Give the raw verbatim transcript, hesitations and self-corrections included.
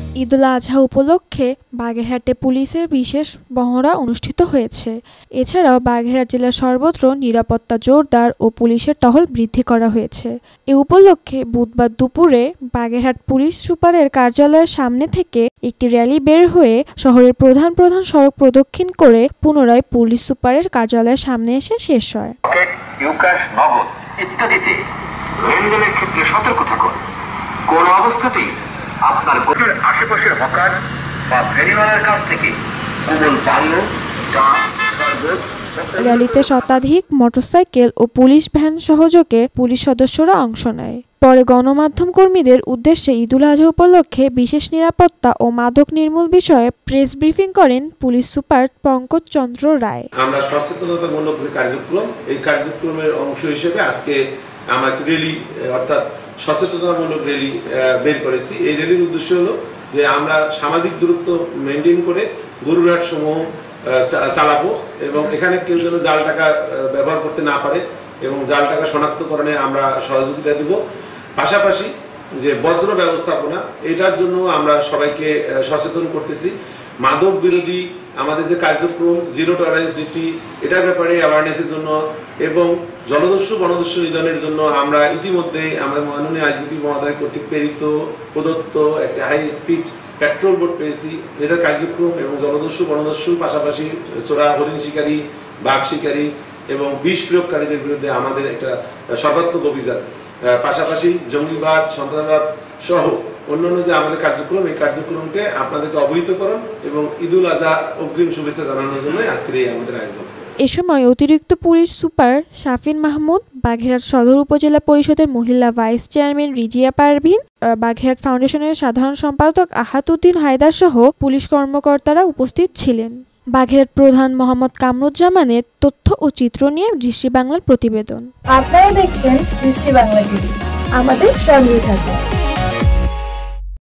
ঈদুল আজহা উপলক্ষে বাগেরহাটে পুলিশের বিশেষ মহড়া অনুষ্ঠিত হয়েছে। এছাড়াও বাগেরহাট জেলার সর্বত্র নিরাপত্তা জোরদার ও পুলিশের টহল বৃদ্ধি করা হয়েছে। এ উপলক্ষে বুধবার দুপুরে বাগেরহাট পুলিশ সুপারের কার্যালয়ের সামনে থেকে একটি র্যালি বের হয়ে শহরের প্রধান প্রধান সড়ক প্রদক্ষিণ করে পুনরায় পুলিশ সুপারের কার্যালয়ের সামনে এসে শেষ হয়। নগদ ইত্যাদিতে লেনদেনের ক্ষেত্রে সতর্ক থাকুন। কোন অবস্থাতেই আপনার গোছের আশেপাশের হকার বা ফেরিওয়ালার কাছ থেকে কোমল পানীয়, চা, শরবত। র্যালিতে শতাধিক মোটরসাইকেল ও পুলিশ ভ্যান সহযোগে পুলিশ সদস্যরা অংশ নেয়। পরে গণমাধ্যম কর্মীদের উদ্দেশ্যে ঈদুল আজহা উপলক্ষে বিশেষ নিরাপত্তা ও মাদক নির্মূল বিষয়ে প্রেস ব্রিফিং করেন পুলিশ সুপার পঙ্কজ চন্দ্র রায়। আমরা সচেতনতামূলক যে কার্যক্রম, এই কার্যক্রমের অংশ হিসেবে আজকে আমরা র্যালি অর্থাৎ সচেতনতামূলক র্যালি বের করেছি। এই র্যালির উদ্দেশ্য হলো যে আমরা সামাজিক দূরত্ব মেনটেন করে গরুরহাট সমূহ চালাবো এবং এখানে কেউ যেন জাল টাকা ব্যবহার করতে না পারে এবং জাল টাকা শনাক্তকরণে আমরা সহযোগিতা দেব। পাশাপাশি যে বজ্র ব্যবস্থাপনা, এটার জন্য আমরা সবাইকে সচেতন করতেছি। মাদক বিরোধী আমাদের যে কার্যক্রম জিরো টলারেন্স নীতি, এটার ব্যাপারে অ্যাওয়ারনেসের জন্য এবং জলদস্যু বনদস্যু নিধনের জন্য আমরা ইতিমধ্যে আমাদের মাননীয় আইজিপি মহোদয় কর্তৃক প্রেরিত প্রদত্ত একটা হাই স্পিড পেট্রোল বোট পেয়েছি, এটার কার্যক্রম এবং জলদস্যু বনদস্যুর পাশাপাশি চোরা হরিণ শিকারী, বাঘ শিকারী এবং বিষ প্রয়োগকারীদের বিরুদ্ধে আমাদের একটা সর্বাত্মক অভিযান, পাশাপাশি জঙ্গিবাদ, সন্ত্রাসবাদ সহ অন্যান্য যে আমাদের কার্যক্রম, এই কার্যক্রমকে আপনাদেরকে অবহিতকরণ এবং ঈদুল আজহা অগ্রিম শুভেচ্ছা জানানোর জন্য আজকের এই আমাদের আয়োজন। এ সময় অতিরিক্ত পুলিশ সুপার শাফিন মাহমুদ, বাগেরহাট সদর উপজেলা পরিষদের মহিলা ভাইস চেয়ারম্যান রিজিয়া পারভিন, বাগেরহাট ফাউন্ডেশনের সাধারণ সম্পাদক আহাতুদ্দিন হায়দার সহ পুলিশ কর্মকর্তারা উপস্থিত ছিলেন। বাগেরহাট প্রধান মোহাম্মদ কামরুজ্জামানের তথ্য ও চিত্র নিয়ে দৃষ্টি বাংলার প্রতিবেদন। আপনারা দেখছেন দৃষ্টি বাংলা টিভি, আমাদের সঙ্গেই থাকুন।